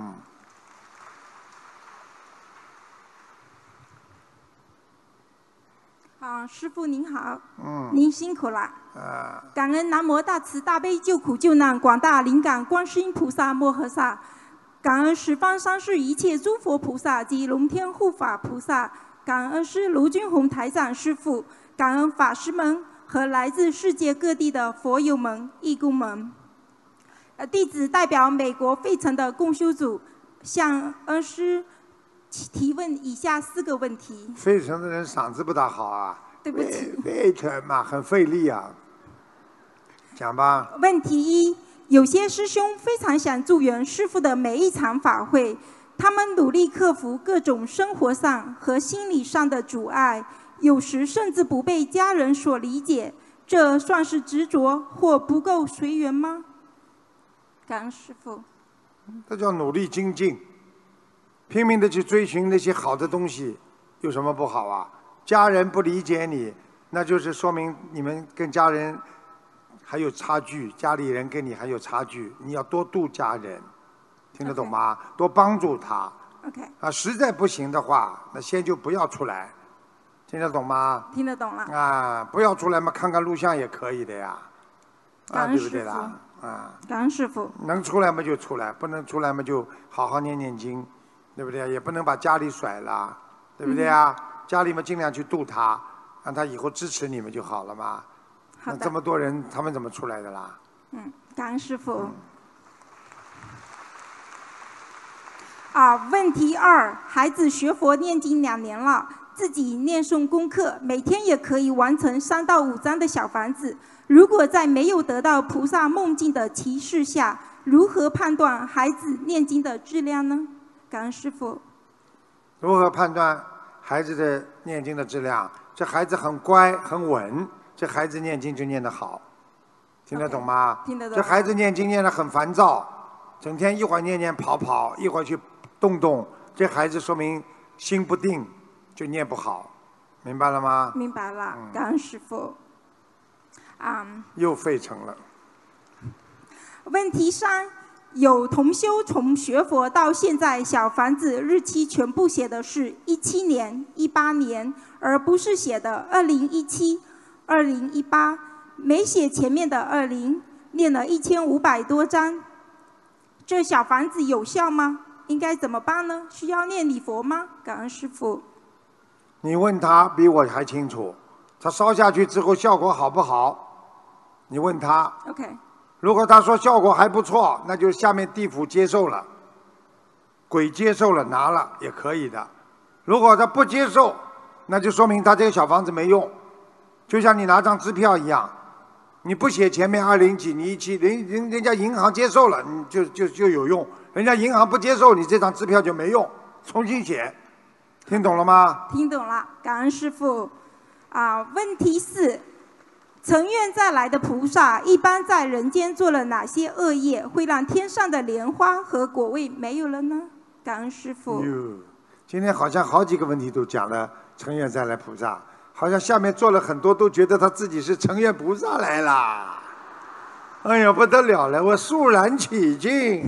师父您好，您辛苦了。感恩南无大慈大悲救苦救难广大灵感观世音菩萨摩诃萨，感恩十方三世一切诸佛菩萨及龙天护法菩萨，感恩师卢军宏台长师父，感恩法师们和来自世界各地的佛友们、义工们。弟子代表美国费城的共修组向恩师提问以下4个问题。 费城的人嗓子不大好啊。 对不起。 费城嘛，很费力啊。讲吧。 问题1：有些师兄非常想助缘师父的每一场法会，他们努力克服各种生活上和心理上的阻碍，有时甚至不被家人所理解，这算是执着或不够随缘吗？感恩师父。 这叫努力精进，拼命的去追寻那些好的东西，有什么不好啊？家人不理解你，那就是说明你们跟家人还有差距，家里人跟你还有差距，你要多度家人，听得懂吗？多帮助他。 OK。 啊，实在不行的话，那先就不要出来，听得懂吗？ 听得懂了。 啊，不要出来嘛，看看录像也可以的呀。啊，对不对啦？啊。 感恩师父。 能出来嘛就出来，不能出来嘛就好好念念经，对不对？也不能把家里甩了，对不对啊？家里面尽量去度他，让他以后支持你们就好了嘛。 好的。 那这么多人，他们怎么出来的啦？ 感恩师父。问题2：孩子学佛念经2年了，自己念诵功课，每天也可以完成3到5张的小房子。如果在没有得到菩萨梦境的提示下，如何判断孩子念经的质量呢？感恩师父。 如何判断孩子的念经的质量？这孩子很乖很稳，这孩子念经就念得好，听得懂吗？ 听得懂。 这孩子念经念得很烦躁，整天一会儿念念跑跑，一会儿去动动，这孩子说明心不定，就念不好，明白了吗？ 明白了，感恩师父。 又费城了。 问题3：有同修从学佛到现在，小房子日期全部写的是17年、18年，而不是写的2017、2018，没写前面的20，念了1500多章。这小房子有效吗？应该怎么办呢？需要念礼佛吗？感恩师父。 你问他比我还清楚，他烧下去之后效果好不好？你问他。 OK。 如果他说效果还不错，那就下面地府接受了，鬼接受了拿了也可以的。如果他不接受，那就说明他这个小房子没用。就像你拿张支票一样，你不写前面20几，你17，人家银行接受了，你就有用；人家银行不接受，你这张支票就没用，重新写。听懂了吗？ 听懂了，感恩师父。问题4：成愿再来的菩萨一般在人间做了哪些恶业，会让天上的莲花和果位没有了呢？感恩师父。 今天好像好几个问题都讲了成愿再来菩萨，好像下面做了很多都觉得他自己是成愿菩萨来了。哎呀，不得了了，我肃然起敬。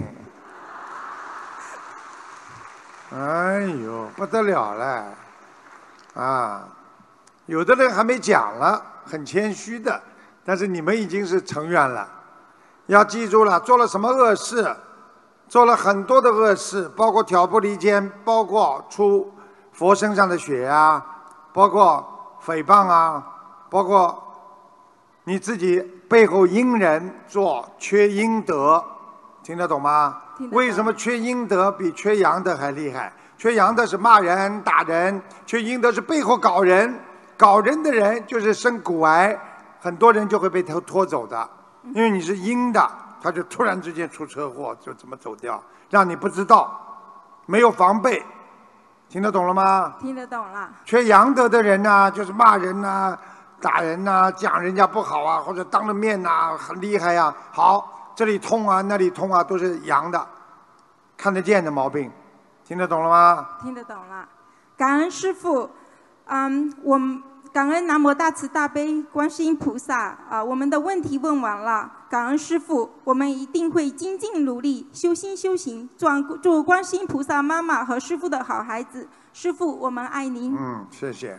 哎呦，不得了了，啊！有的人还没讲了，很谦虚的，但是你们已经是成愿了。要记住了，做了什么恶事，做了很多的恶事，包括挑拨离间，包括出佛身上的血啊，包括诽谤啊，包括你自己背后因人做，缺阴德，听得懂吗？为什么缺阴德比缺阳德还厉害？缺阳德是骂人、打人，缺阴德是背后搞人。搞人的人就是生骨癌，很多人就会被他拖走的，因为你是阴的，他就突然之间出车祸，就这么走掉，让你不知道，没有防备，听得懂了吗？ 听得懂了。 缺阳德的人呢，就是骂人呐、打人呐、讲人家不好啊，或者当着面呐、很厉害呀、好，这里痛啊，那里痛啊，都是阳的，看得见的毛病，听得懂了吗？ 听得懂了。感恩师父。我们感恩南无大慈大悲观世音菩萨我们的问题问完了，感恩师父，我们一定会精进努力，修心修行，做观世音菩萨妈妈和师父的好孩子。师父，我们爱您。 谢谢。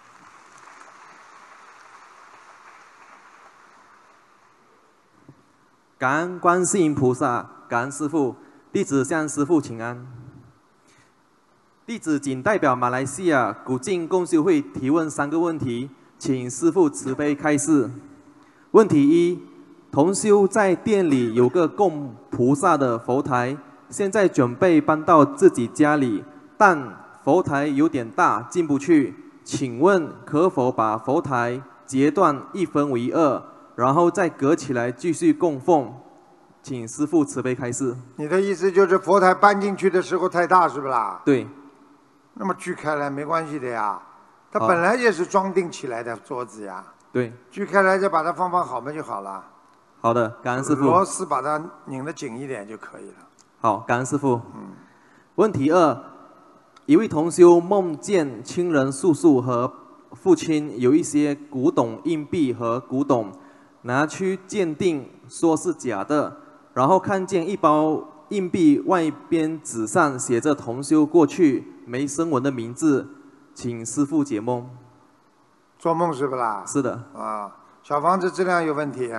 感恩观世音菩萨，感恩师父，弟子向师父请安。弟子仅代表马来西亚古晋共修会提问3个问题，请师父慈悲开示。问题1：同修在店里有个供菩萨的佛台，现在准备搬到自己家里，但佛台有点大，进不去。请问可否把佛台截断1分为2，然后再隔起来继续供奉？请师父慈悲开示。 你的意思就是佛台搬进去的时候太大，是不啦？ 对。 那么锯开来没关系的呀，它本来也是装订起来的桌子呀。 对。 锯开来再把它放好嘛就好了。 好的，感恩师父。 螺丝把它拧得紧一点就可以了。 好，感恩师父。问题2：一位同修梦见亲人叔叔和父亲有一些古董硬币和古董，拿去鉴定，说是假的，然后看见一包硬币外边纸上写着同修过去没声闻的名字，请师父解梦。 做梦是不啦？ 是的。 小房子质量有问题。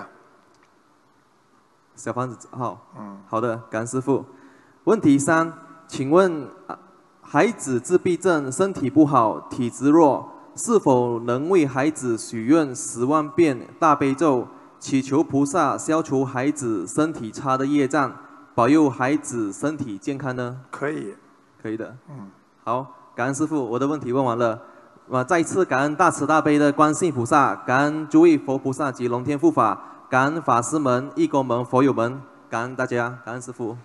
小房子好。好的，感恩师父。问题3：请问孩子自闭症，身体不好，体质弱，是否能为孩子许愿10万遍大悲咒，祈求菩萨消除孩子身体差的业障，保佑孩子身体健康呢？ 可以。 可以的。好，感恩师父，我的问题问完了。再一次感恩大慈大悲的观世音菩萨，感恩诸位佛菩萨及龙天护法，感恩法师们、义工们、佛友们，感恩大家，感恩师父。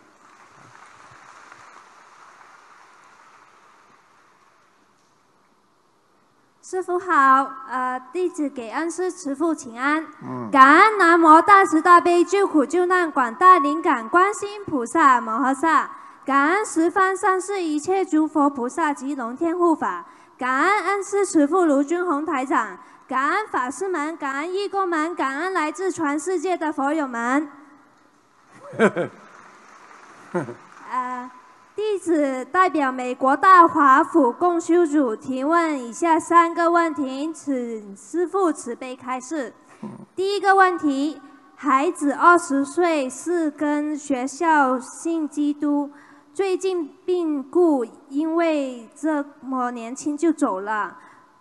师父好，弟子给恩师慈父请安。感恩南无大慈大悲救苦救难广大灵感观世音菩萨摩诃萨，感恩十方三世一切诸佛菩萨及龙天护法，感恩恩师慈父卢军宏台长，感恩法师们，感恩义工们，感恩来自全世界的佛友们。弟子代表美国大华府共修组提问以下3个问题，请师父慈悲开示。第一个问题：孩子20岁，是跟学校信基督，最近病故，因为这么年轻就走了。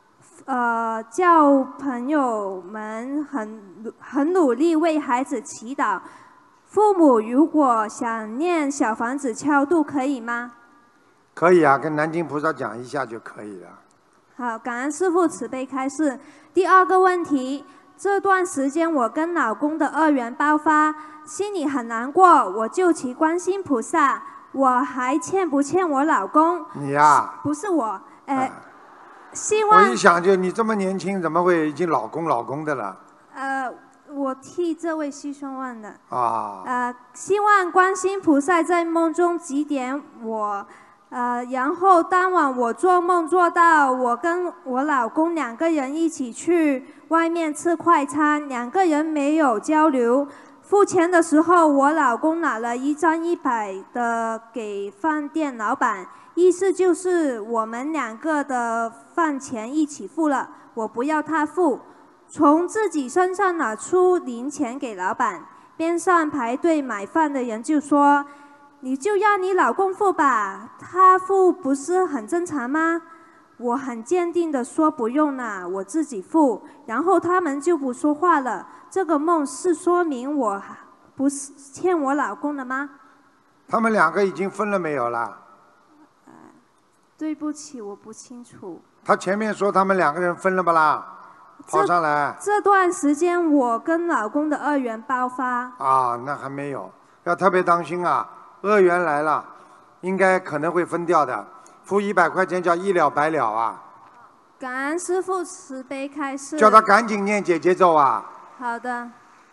叫朋友们很努力为孩子祈祷。父母如果想念小房子超度，可以吗？ 可以啊，跟南京菩萨讲一下就可以了。 好，感恩师父慈悲开示。第2个问题：这段时间我跟老公的恶缘爆发，心里很难过，我就祈观世音菩萨，我还欠不欠我老公？ 你呀？ 不是我，希望。 我一想就你这么年轻，怎么会已经老公的了？ 我替这位师兄问的。 希望观世音菩萨在梦中指点我，然后当晚我做梦做到我跟我老公2个人一起去外面吃快餐，2个人没有交流。付钱的时候，我老公拿了1张100的给饭店老板，意思就是我们2个的饭钱一起付了，我不要他付。从自己身上拿出零钱给老板，边上排队买饭的人就说：“你就让你老公付吧，他付不是很正常吗？” 我很坚定的说不用啦，我自己付，然后他们就不说话了。这个梦是说明我不是欠我老公的吗？ 他们两个已经分了没有啦？ 对不起，我不清楚。 他前面说他们两个人分了不啦？跑上来。 这段时间我跟老公的恶缘爆发。 啊，那还没有，要特别当心啊！恶缘来了，应该可能会分掉的，付100块钱叫一了百了啊！ 感恩师父慈悲开示。 叫他赶紧念姐姐咒啊！ 好的，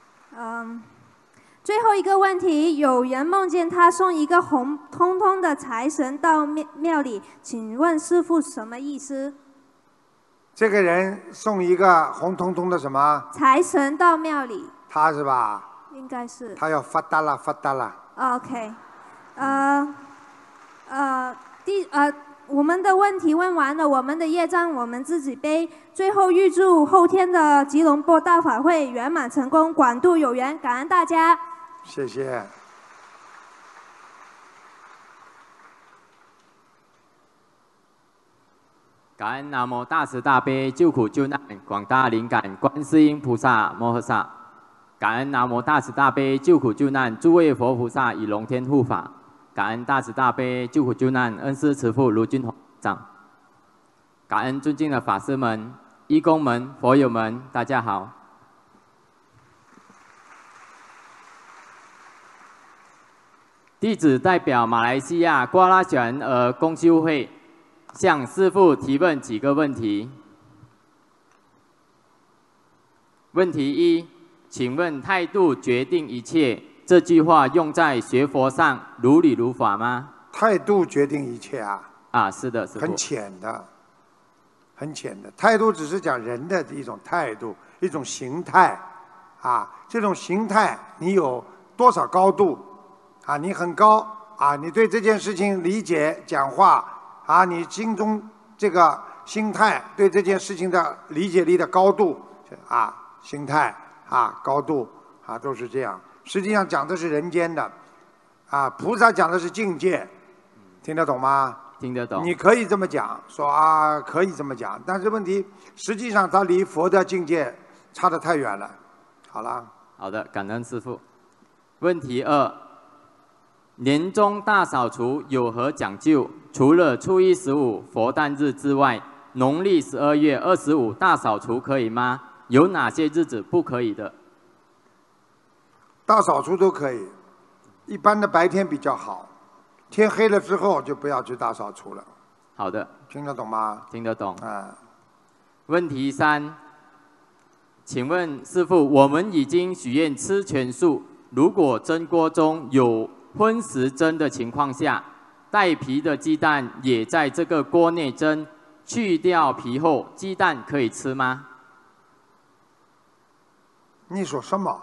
最后一个问题，有人梦见他送一个红彤彤的财神到庙里，请问师父什么意思？ 这个人送一个红彤彤的什么？ 财神到庙里。 他是吧？ 应该是。 他要发达了，发达了。 OK，我们的问题问完了，我们的业障我们自己背。最后预祝后天的吉隆坡大法会圆满成功，广度有缘，感恩大家。 谢谢。 感恩南无大慈大悲救苦救难广大灵感观世音菩萨摩诃萨。感恩南无大慈大悲救苦救难诸位佛菩萨与龙天护法。感恩大慈大悲救苦救难恩师慈父卢军宏长。感恩尊敬的法师们、义工们、佛友们，大家好。弟子代表马来西亚瓜拉雪兰莪公修会向师父提问几个问题。问题一，请问态度决定一切这句话用在学佛上如理如法吗？ 态度决定一切啊！ 啊，是的，师父。 很浅的，很浅的。态度只是讲人的一种态度，一种形态，啊，这种形态你有多少高度？啊，你很高啊，你对这件事情理解、讲话啊，你心中这个心态对这件事情的理解力的高度啊，心态啊，高度啊，都是这样。实际上讲的是人间的，啊，菩萨讲的是境界，听得懂吗？ 听得懂。 你可以这么讲，说啊，可以这么讲，但是问题实际上它离佛的境界差得太远了。好了。 好的，感恩师父。问题二。年终大扫除有何讲究？除了初一15佛诞日之外，农历12月25大扫除可以吗？有哪些日子不可以的？ 大扫除都可以，一般的白天比较好，天黑了之后就不要去大扫除了。 好的。 听得懂吗？ 听得懂。 啊。 问题3，请问师父，我们已经许愿吃全素，如果蒸锅中有荤食蒸的情况下，带皮的鸡蛋也在这个锅内蒸，去掉皮后，鸡蛋可以吃吗？ 你说什么？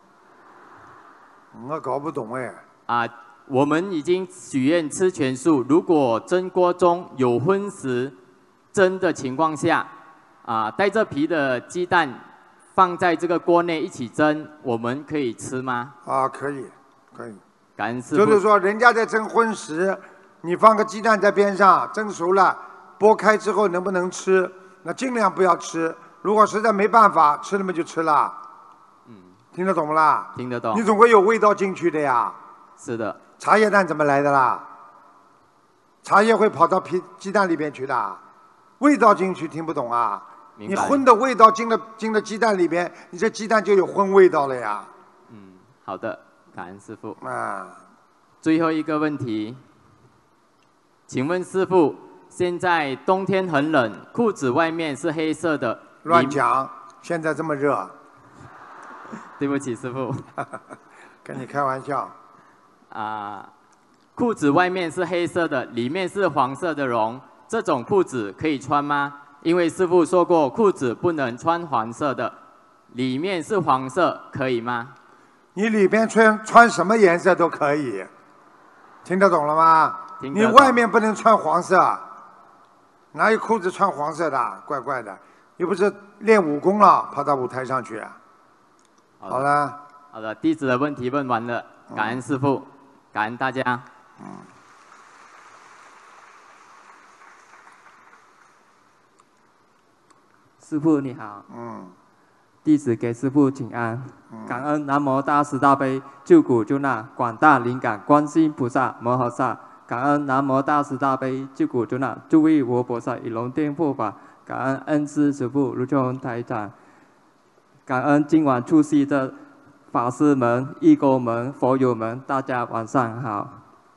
我搞不懂哎。 啊，我们已经许愿吃全素，如果蒸锅中有荤食蒸的情况下，啊，带着皮的鸡蛋放在这个锅内一起蒸，我们可以吃吗？ 啊，可以，可以。 感恩师父。 就是说，人家在蒸荤食，你放个鸡蛋在边上，蒸熟了，剥开之后能不能吃？那尽量不要吃。如果实在没办法，吃了嘛就吃了。听得懂不啦？ 听得懂。 你总会有味道进去的呀。 是的。 茶叶蛋怎么来的啦？茶叶会跑到鸡蛋里边去的，味道进去听不懂啊？你荤的味道进了鸡蛋里边，你这鸡蛋就有荤味道了呀。 好的。感恩师父。 啊， 最后一个问题，请问师父，现在冬天很冷，裤子外面是黑色的。 乱讲，现在这么热。 对不起，师父。 跟你开玩笑。 裤子外面是黑色的，里面是黄色的绒，这种裤子可以穿吗？因为师父说过，裤子不能穿黄色的，里面是黄色，可以吗？ 你里边穿什么颜色都可以，听得懂了吗？你外面不能穿黄色，哪有裤子穿黄色的？怪怪的，又不是练武功了，跑到舞台上去。好了。 好的，弟子的问题问完了，感恩师父，感恩大家。 师父你好。 嗯。 弟子给师父请安。感恩南无大慈大悲救苦救难广大灵感观世音菩萨摩诃萨。感恩南无大慈大悲救苦救难诸位佛菩萨与龙天护法。感恩恩师师父卢俊宏台长。感恩今晚出席的法师们、义工们、佛友们，大家晚上好。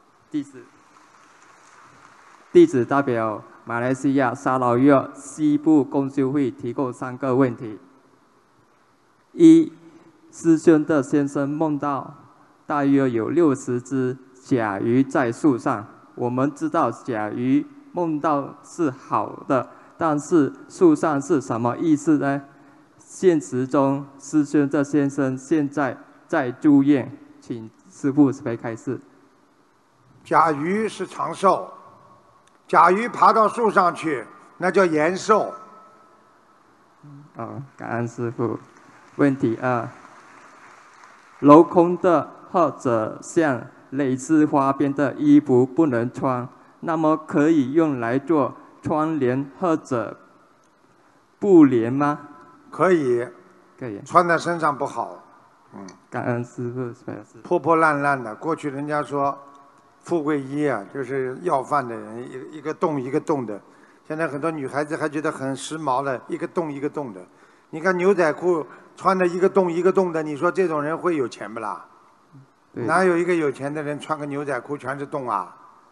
弟子代表马来西亚沙劳越西部共修会提供3个问题。一，师兄的先生梦到大约有60只甲鱼在树上。我们知道甲鱼梦到是好的，但是树上是什么意思呢？现实中，师兄的先生现在在住院，请师父慈悲开示。 甲鱼是长寿，甲鱼爬到树上去，那叫延寿。 感恩师父。问题2，镂空的或者像蕾丝花边的衣服不能穿，那么可以用来做窗帘或者布帘吗？ 可以。 可以。 穿在身上不好。 感恩师父。 破破烂烂的，过去人家说富贵衣啊，就是要饭的人一个洞一个洞的。现在很多女孩子还觉得很时髦的，一个洞一个洞的。你看牛仔裤穿的一个洞一个洞的，你说这种人会有钱不啦？哪有一个有钱的人穿个牛仔裤全是洞啊？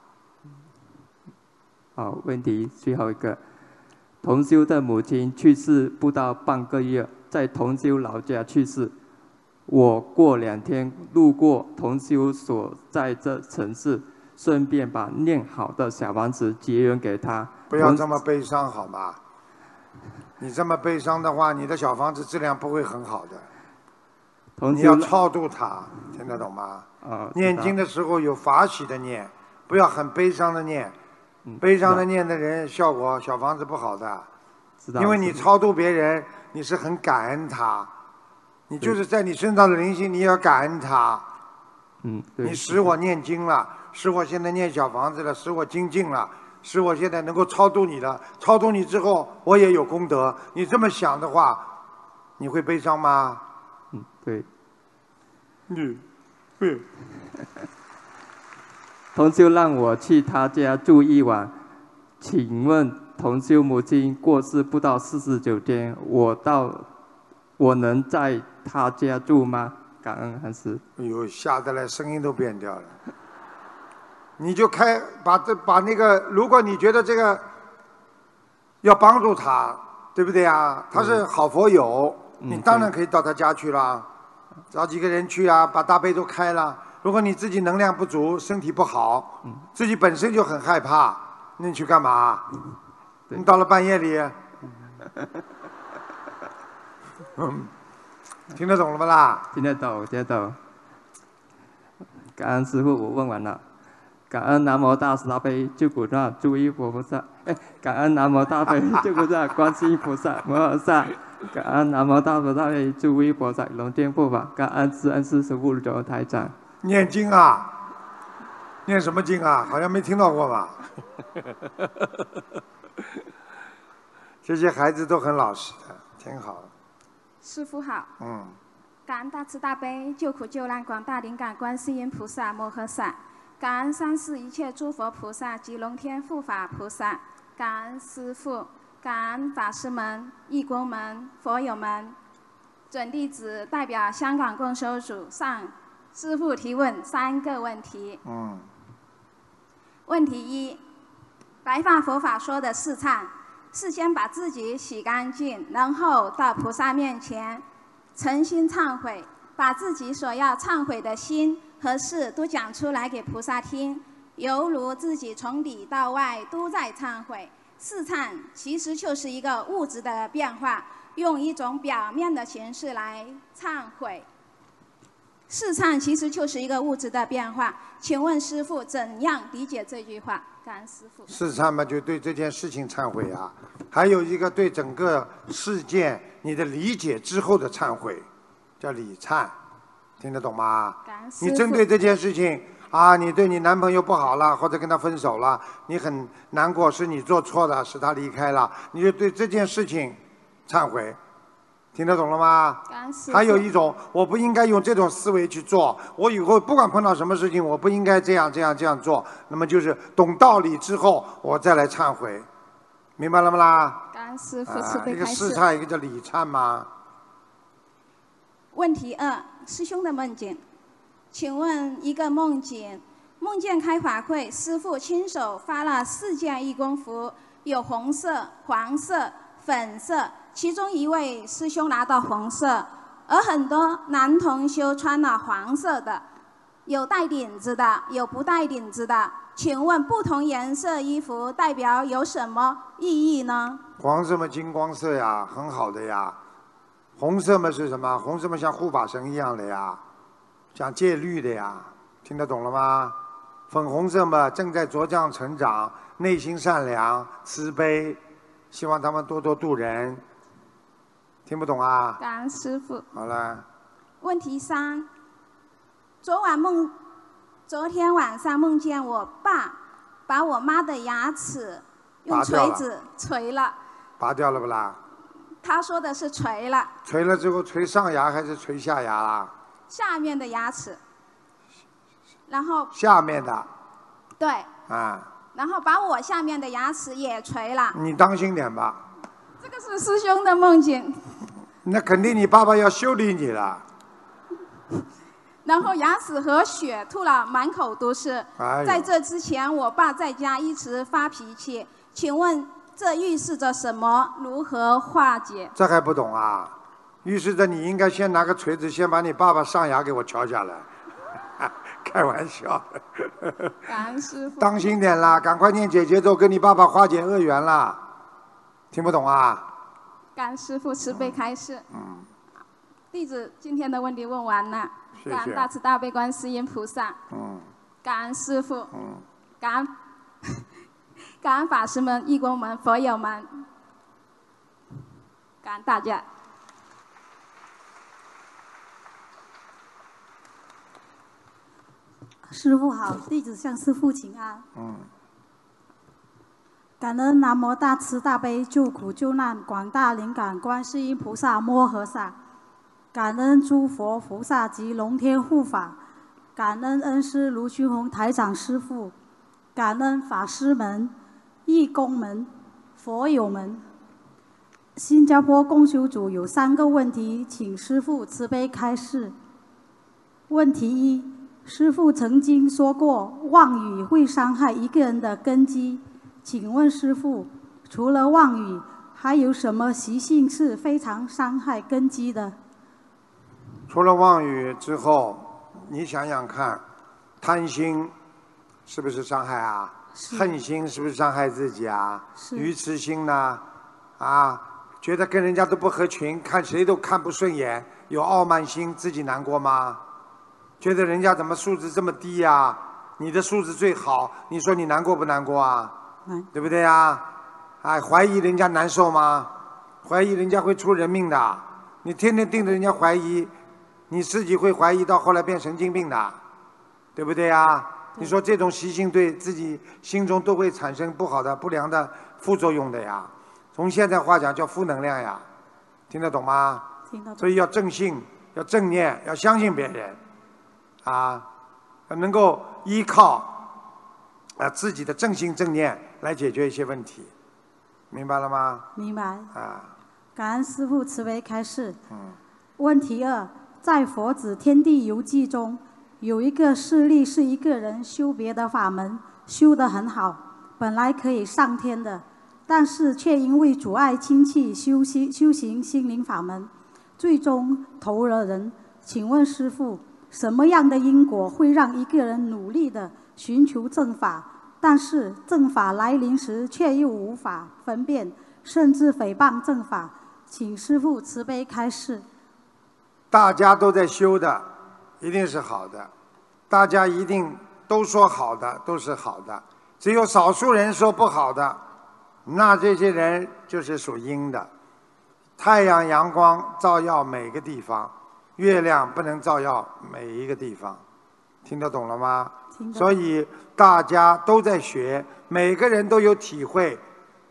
好，问题最后一个，同修的母亲去世不到半个月，在同修老家去世。我过2天路过同修所在这城市，顺便把念好的小房子结缘给他。 不要这么悲伤好吗？你这么悲伤的话，你的小房子质量不会很好的。你要超度它，听得懂吗？念经的时候有法喜的念，不要很悲伤的念。悲伤的念的人，效果小房子不好的。因为你超度别人，你是很感恩他，你就是在你身上的灵性，你也要感恩他。你使我念经了，使我现在念小房子了，使我精进了。使我现在能够超度你了，超度你之后，我也有功德。你这么想的话，你会悲伤吗？ 对。 对。 同修让我去他家住1晚，请问同修母亲过世不到49天，我能在他家住吗？感恩还是？ 哎呦，吓得来声音都变掉了。你就把那个，如果你觉得这个要帮助他，对不对啊？他是好佛友，你当然可以到他家去了，找几个人去啊，把大悲都开了。如果你自己能量不足，身体不好，自己本身就很害怕，那你去干嘛？你到了半夜里，听得懂了不啦？ 听得懂，听得懂。感恩师父，我问完了。感恩南无大慈大悲救苦救难诸位佛菩萨，感恩南无大悲救苦救难观世音菩萨摩诃萨，感恩南无大慈大悲诸位菩萨龙天护法，感恩慈恩师师父卢俊宏台长。 念经啊？念什么经啊？好像没听到过吧？这些孩子都很老实的，挺好。 师父好。感恩大慈大悲救苦救难广大灵感观世音菩萨摩诃萨。感恩三世一切诸佛菩萨及龙天护法菩萨，感恩师父，感恩法师们、义工们、佛友们。准弟子代表香港共修组向师父提问3个问题。问题1，白话佛法说的四忏，是先把自己洗干净，然后到菩萨面前诚心忏悔，把自己所要忏悔的心和事都讲出来给菩萨听，犹如自己从里到外都在忏悔。四忏其实就是一个物质的变化，用一种表面的形式来忏悔。四忏其实就是一个物质的变化，请问师父怎样理解这句话？感恩师父。 四忏嘛，就对这件事情忏悔啊，还有一个对整个事件你的理解之后的忏悔，叫理忏。听得懂吗？你针对这件事情啊，你对你男朋友不好了，或者跟他分手了，你很难过，是你做错了，是他离开了，你就对这件事情忏悔。听得懂了吗？ 感恩师父。 还有一种，我不应该用这种思维去做，我以后不管碰到什么事情，我不应该这样做。那么就是懂道理之后，我再来忏悔，明白了吗啦？ 感恩师父慈悲一个开示。 试忏，一个叫礼忏嘛。 问题2，师兄的梦境，请问一个梦境，梦见开法会，师父亲手发了4件义工服，有红色、黄色、粉色。其中一位师兄拿到红色，而很多男同修穿了黄色的，有带领子的，有不带领子的。请问不同颜色衣服代表有什么意义呢？ 黄色嘛，金光色呀，很好的呀。红色嘛是什么？红色嘛像护法神一样的呀，像戒律的呀，听得懂了吗？粉红色嘛正在茁壮成长，内心善良、慈悲，希望他们多多度人。听不懂啊？ 感恩师父。 好了。 问题3，昨天晚上梦见我爸把我妈的牙齿用锤子锤了。 拔掉了不啦？ 他说的是锤了。 锤了之后，锤上牙还是锤下牙啦？ 下面的牙齿。然后。 下面的。 对。 啊。 然后把我下面的牙齿也锤了。 你当心点吧。 这个是师兄的梦境。 那肯定你爸爸要修理你了。 然后牙齿和血吐了，满口都是。在这之前，我爸在家一直发脾气，请问这预示着什么？如何化解？ 这还不懂啊？预示着你应该先拿个锤子，先把你爸爸上牙给我敲下来。开玩笑。 感恩师父。 当心点啦，赶快念姐姐咒，跟你爸爸化解恶缘啦。听不懂啊？ 感恩师父慈悲开示。弟子今天的问题问完了。 谢谢。 感恩大慈大悲观世音菩萨。感恩师父。感恩法师们、义工们、佛友们。感恩大家。 师父好，弟子向师父请安。感恩南无大慈大悲救苦救难广大灵感观世音菩萨摩诃萨，感恩诸佛菩萨及龙天护法，感恩恩师卢军宏台长师父，感恩法师们、义工们、佛友们。新加坡共修组有3个问题，请师父慈悲开示。问题1，师父曾经说过，妄语会伤害一个人的根基。请问师父，除了妄语，还有什么习性是非常伤害根基的？ 除了妄语之后，你想想看，贪心是不是伤害啊？恨心是不是伤害自己啊？愚痴心呢？觉得跟人家都不合群，看谁都看不顺眼，有傲慢心，自己难过吗？觉得人家怎么素质这么低呀？你的素质最好，你说你难过不难过啊？对不对呀？怀疑人家难受吗？怀疑人家会出人命的。你天天盯着人家怀疑，你自己会怀疑到后来变神经病的，对不对呀？你说这种习性对自己心中都会产生不好的、不良的副作用的呀。从现在话讲叫负能量呀，听得懂吗？ 听得懂。 所以要正信，要正念，要相信别人，能够依靠自己的正心正念来解决一些问题，明白了吗？ 明白。感恩师父慈悲开示。问题2，在《佛子天地游记》中，有一个事例是一个人修别的法门，修得很好，本来可以上天的，但是却因为阻碍亲戚修行心灵法门，最终投了人。请问师父，什么样的因果会让一个人努力的寻求正法，但是正法来临时却又无法分辨，甚至诽谤正法？请师父慈悲开示。 大家都在修的，一定是好的；大家一定都说好的，都是好的。只有少数人说不好的，那这些人就是属阴的。太阳阳光照耀每个地方，月亮不能照耀每一个地方，听得懂了吗？所以大家都在学，每个人都有体会，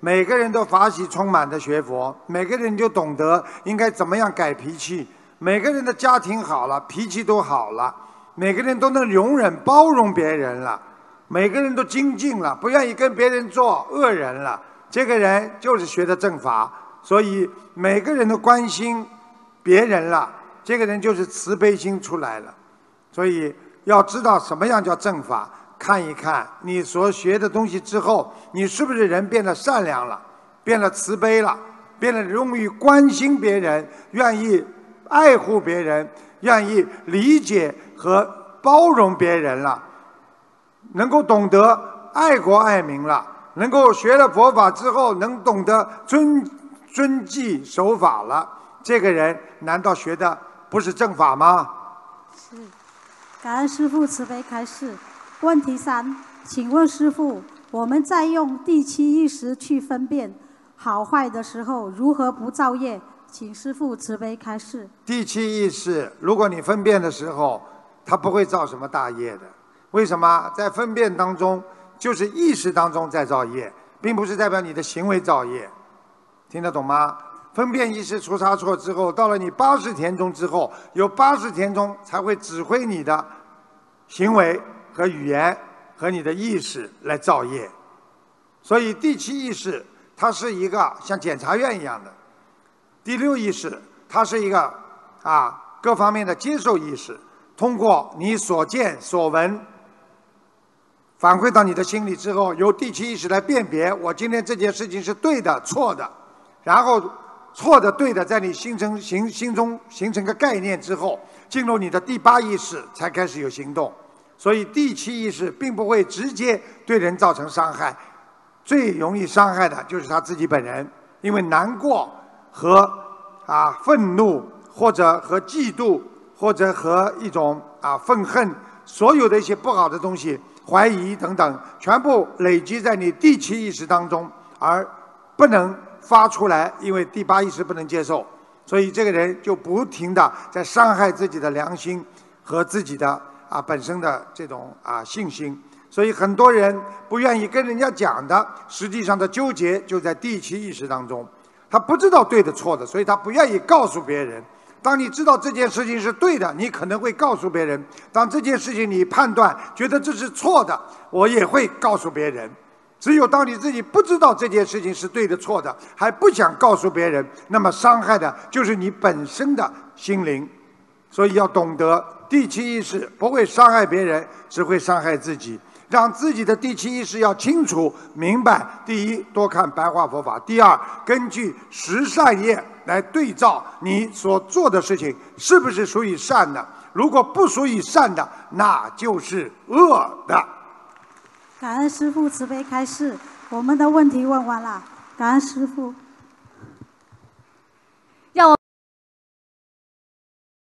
每个人都法喜充满的学佛，每个人就懂得应该怎么样改脾气。每个人的家庭好了，脾气都好了，每个人都能容忍包容别人了，每个人都精进了，不愿意跟别人做恶人了。这个人就是学的正法，所以每个人都关心别人了，这个人就是慈悲心出来了。所以要知道什么样叫正法，看一看你所学的东西之后，你是不是人变得善良了，变得慈悲了，变得容易关心别人，愿意爱护别人，愿意理解和包容别人了，能够懂得爱国爱民了，能够学了佛法之后能懂得遵纪守法了，这个人难道学的不是正法吗？ 是，感恩师父慈悲开示。问题3，请问师父，我们在用第7意识去分辨好坏的时候，如何不造业？请师父慈悲开示。 第7意识，如果你分辨的时候，它不会造什么大业的。为什么？在分辨当中，就是意识当中在造业，并不是代表你的行为造业。听得懂吗？分辨意识出差错之后，到了你80田中之后，有80田中才会指挥你的行为和语言和你的意识来造业。所以第7意识它是一个像检察院一样的。第6意识它是一个各方面的接受意识，通过你所见所闻反馈到你的心里之后，由第7意识来辨别我今天这件事情是对的错的，然后错的对的在你心中形成个概念之后，进入你的第8意识才开始有行动。所以第7意识并不会直接对人造成伤害，最容易伤害的就是他自己本人，因为难过和愤怒，或者和嫉妒，或者和一种愤恨，所有的一些不好的东西，怀疑等等，全部累积在你第7意识当中，而不能发出来，因为第8意识不能接受，所以这个人就不停地在伤害自己的良心和自己的本身的这种信心。所以很多人不愿意跟人家讲的，实际上的纠结就在第7意识当中。他不知道对的错的，所以他不愿意告诉别人。当你知道这件事情是对的，你可能会告诉别人；当这件事情你判断觉得这是错的，我也会告诉别人。只有当你自己不知道这件事情是对的错的，还不想告诉别人，那么伤害的就是你本身的心灵。所以要懂得第7意识不会伤害别人，只会伤害自己。让自己的第7意识要清楚明白：第一，多看白话佛法；第二，根据10善业来对照你所做的事情是不是属于善的。如果不属于善的，那就是恶的。 感恩师父慈悲开示，我们的问题问完了，感恩师父。